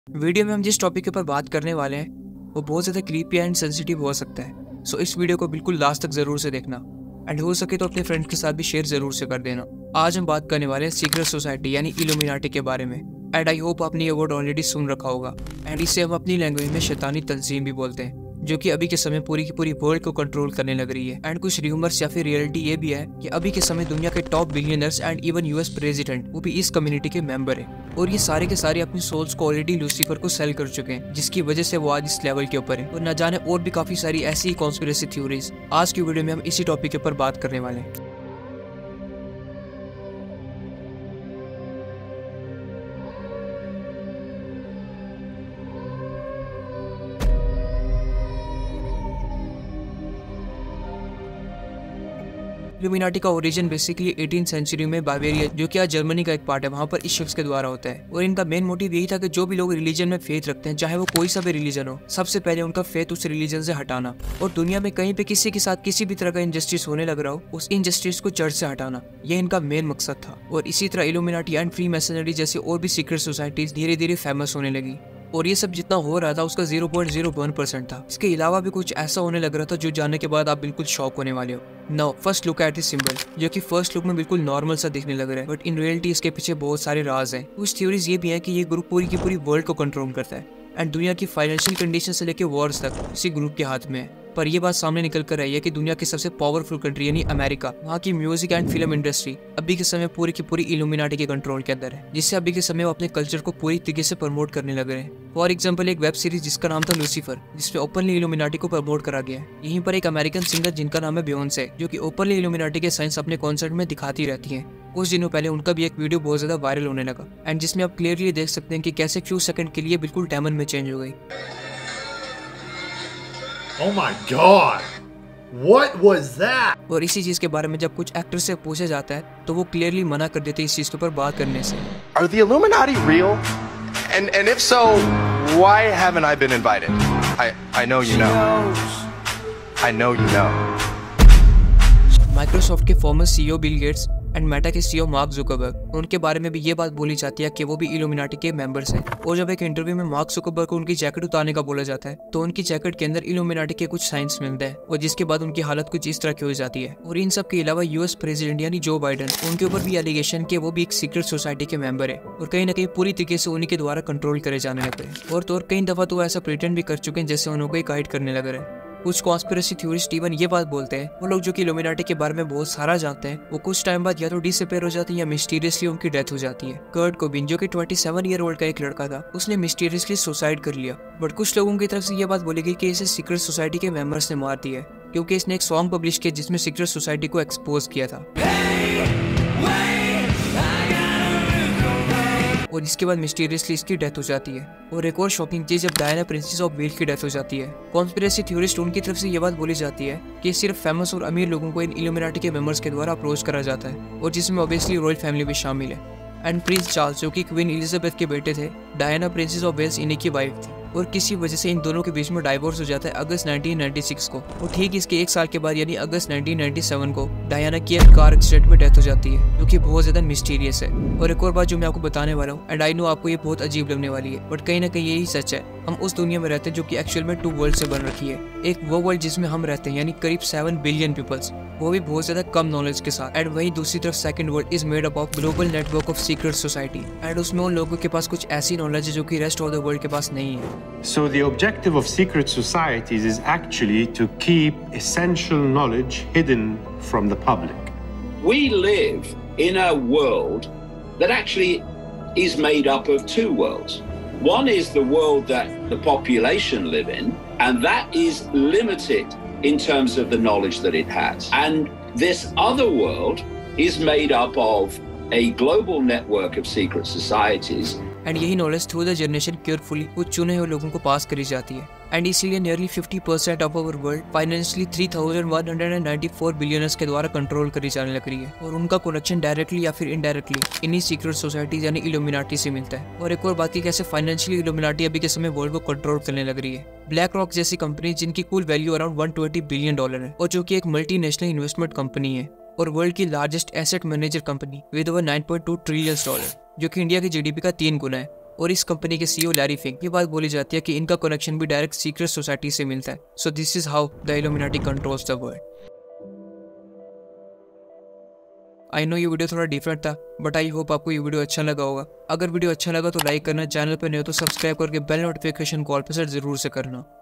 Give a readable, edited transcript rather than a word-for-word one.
Video में हम जिस टॉपिक के ऊपर बात करने वाले हैं वो बहुत ज़्यादा क्रीपी एंड सेंसिटिव हो सकता है। सो इस वीडियो को बिल्कुल लास्ट तक ज़रूर से देखना एंड हो सके तो अपने फ्रेंड के साथ भी शेयर ज़रूर से कर देना। आज हम बात करने वाले हैं सीक्रेट सोसाइटी यानी इल्यूमिनाटी के बारे में। एंड आई होप आपने ये वर्ड ऑलरेडी सुन रखा होगा। एंड इसे हम अपनी लैंग्वेज में शैतानी तंजीम भी बोलते हैं, जो कि अभी के समय पूरी की पूरी वर्ल्ड को कंट्रोल करने लग रही है। एंड कुछ र्यूमर्स या फिर रियलिटी ये भी है कि अभी के समय दुनिया के top billionaires and even US president वो भी इस कम्युनिटी के मेंबर हैं। और ये सारे के सारे अपनी सोल्स को ऑलरेडी लूसीफर को सेल कर चुके हैं, जिसकी वजह से वो आज इस लेवल के ऊपर है। और न जाने और भी काफी सारी ऐसी कॉन्स्पिरेसी थ्योरीज आज की वीडियो में हम इसी टॉपिक के ऊपर बात करने वाले हैं। इल्यूमिनाटी का ओरिजिन बेसिकली 18th सेंचुरी में बावेरिया, जो कि आज जर्मनी का एक पार्ट है, वहाँ पर इस शख्स के द्वारा होता है। और इनका मेन मोटिव यही था कि जो भी लोग रिलीजन में फेथ रखते हैं, चाहे वो कोई सा भी रिलीजन हो, सबसे पहले उनका फेथ उस रिलीजन से हटाना और दुनिया में कहीं पे किसी के साथ किसी भी तरह का इनजस्टिस होने लग रहा हो, उस इनजस्टिस को चर्च से हटाना, ये इनका मेन मकसद था। और इसी तरह इल्यूमिनाटी एंड फ्री मैसनरी जैसे और भी सीक्रेट सोसाइटीज धीरे धीरे फेमस होने लगी। और ये सब जितना हो रहा था उसका 0.01% था। इसके अलावा भी कुछ ऐसा होने लग रहा था जो जानने के बाद आप बिल्कुल शॉक होने वाले हो। Now first look at this symbol, जो कि फर्स्ट लुक में बिल्कुल नॉर्मल सा दिखने लग रहा है, बट इन रियलिटी इसके पीछे बहुत सारे राज हैं। कुछ थ्योरीज ये भी हैं कि ये ग्रुप पूरी की पूरी वर्ल्ड को कंट्रोल करता है एंड दुनिया की फाइनेंशियल कंडीशन से लेकर वॉर्स तक इसी ग्रुप के हाथ में है। पर यह बात सामने निकल कर आई है कि दुनिया की सबसे पावरफुल कंट्री यानी अमेरिका, वहाँ की म्यूजिक एंड फिल्म इंडस्ट्री अभी के समय पूरी की पूरी इल्यूमिनाटी के कंट्रोल के अंदर है, जिससे अभी के समय वो अपने कल्चर को पूरी तरीके से प्रमोट करने लग रहे हैं। फॉर एग्जाम्पल एक वेब सीरीज जिसका नाम था लूसीफर, जिसमें ओपनली इल्यूमिनाटी को प्रमोट करा गया है। यहीं पर एक अमेरिकन सिंगर जिनका नाम है बियोंसे, जो कि ओपनली इल्यूमिनाटी के साइंस अपने कॉन्सर्ट में दिखाती रहती है। कुछ दिनों पहले उनका भी एक वीडियो बहुत ज्यादा वायरल होने लगा एंड जिसमें आप क्लियरली देख सकते हैं कि कैसे फ्यू सेकंड के लिए बिल्कुल डायमंड में चेंज हो गई। Oh my God! What was that? और इसी चीज के बारे में जब कुछ एक्टर से पूछा जाता है तो वो क्लियरली मना कर देते हैं इस चीज के ऊपर बात करने से। Are the Illuminati real? And if so, why haven't I been invited? I know you know. I know you know. Microsoft के former CEO Bill Gates and Meta के सीईओ मार्क जुकरबर्ग, उनके बारे में भी ये बात बोली जाती है कि वो भी इल्यूमिनाटी के मेंबर्स हैं। और जब एक इंटरव्यू में मार्क जुकरबर्ग को उनकी जैकेट उतारने का बोला जाता है तो उनकी जैकेट के अंदर इल्यूमिनाटी के कुछ साइंस मिलते हैं और जिसके बाद उनकी हालत कुछ इस तरह की हो जाती है। और इन सब के अलावा यूएस प्रेसिडेंट यानी जो बाइडन, उनके ऊपर भी एलिगेशन के वो भी एक सीक्रेट सोसाइटी के मेंबर है और कहीं ना कहीं पूरी तरीके से उन्हीं के द्वारा कंट्रोल करे जाने लगे हैं। और तो और कई दफा तो वो ऐसा प्रिटेंड भी कर चुके हैं जैसे उनको गाइड करने लग रहे हैं। कुछ कॉन्स्पिरेसी थ्योरिस्ट इवन ये बात बोलते हैं वो लोग जो कि इल्यूमिनाटी के बारे में बहुत सारा जानते हैं, वो कुछ टाइम बाद या तो डिसअपीयर हो जाते हैं या मिस्टीरियसली उनकी डेथ हो जाती है। कर्ट कोबिन, जो कि 27 ईयर ओल्ड का एक लड़का था, उसने मिस्टीरियसली सुसाइड कर लिया। बट कुछ लोगों की तरफ से ये बात बोली गई कि इसे सीक्रेट सोसाइटी के मेंबर्स ने मार दिया है, क्योंकि इसने एक सॉन्ग पब्लिश किया जिसमें सीक्रेट सोसाइटी को एक्सपोज किया था। और इसके बाद मिस्टीरियसली इसकी डेथ हो जाती है। और एक और शॉकिंग चीज, जब डायना प्रिंसेस ऑफ वेल्स की डेथ हो जाती है, कॉन्स्पिरेसी थ्योरिस्ट उनकी तरफ से ये बात बोली जाती है कि सिर्फ फेमस और अमीर लोगों को इन इल्यूमिनाटी के मेंबर्स के द्वारा अप्रोच करा जाता है, और जिसमें ऑब्वियसली रॉयल फैमिली भी शामिल है। एंड प्रिंस चार्ल्स, जो कि क्वीन एलिजाबेथ के बेटे थे, डायना प्रिंसेस ऑफ वेल्स इन्हीं की वाइफ थी। और किसी वजह से इन दोनों के बीच में डाइवोर्स हो जाता है अगस्त 1996 को। और ठीक इसके एक साल के बाद यानी अगस्त 1997 को डायना की एक कार एक्सीडेंट में डेथ हो जाती है, जो कि बहुत ज्यादा मिस्टीरियस है। और एक और बात जो मैं आपको बताने वाला हूँ, एंड आई नो आपको ये बहुत अजीब लगने वाली है, बट कहीं ना कहीं यही सच है। हम उस दुनिया में रहते हैं जो कि एक्चुअल में 2 वर्ल्ड से बन रखी है। एक वो वर्ल्ड जिसमें हम रहते हैं यानी करीब 7 बिलियन पीपल्स, वो भी बहुत ज्यादा कम नॉलेज के साथ। एंड वही दूसरी तरफ second world is made up of global network of secret society, and उसमें उन लोगों के पास कुछ ऐसी नॉलेज है जो कि रेस्ट ऑफ द वर्ल्ड के पास नहीं है। So the objective of secret societies is actually to keep essential knowledge hidden from the public. We live in a world that actually is made up of 2 worlds. One is the world that the population live in, and that is limited in terms of the knowledge that it has. And this other world is made up of a global network of secret societies. And यही knowledge through the generation carefully कुछ चुने हुए लोगों को पास करी जाती है। And इसीलिए nearly 50% of our world financially 3194 billionaires के द्वारा कंट्रोल करी जाने लग रही है। और उनका कनेक्शन डायरेक्टली या फिर इनडायरेक्टली इन्हीं सीक्रेट सोसाइटीज यानी इल्यूमिनाटी से मिलता है। और एक और बात की कैसे फाइनेंशियली इल्यूमिनाटी अभी के समय वर्ल्ड को कंट्रोल करने लग रही है। ब्लैक रॉक जैसी कंपनी जिनकी कुल वैल्यू अराउंड $120 बिलियन है, और जो कि एक मल्टीनेशनल इन्वेस्टमेंट कंपनी है और वर्ल्ड की largest asset manager company with over $9.2 trillion, जो कि इंडिया की जीडीपी का 3 गुना है। और इस कंपनी के CEO लैरी फिंग, ये बात बोली जाती है कि इनका कनेक्शन भी डायरेक्ट सीक्रेट सोसाइटी से मिलता है। So this is how the Illuminati controls the world. I know ये वीडियो थोड़ा डिफरेंट था, बट आई होप आपको ये वीडियो अच्छा लगा होगा। अगर वीडियो अच्छा लगा तो लाइक करना, चैनल पर नहीं हो तो सब्सक्राइब करके बेल नोटिफिकेशन कॉल पर सेट जरूर से करना।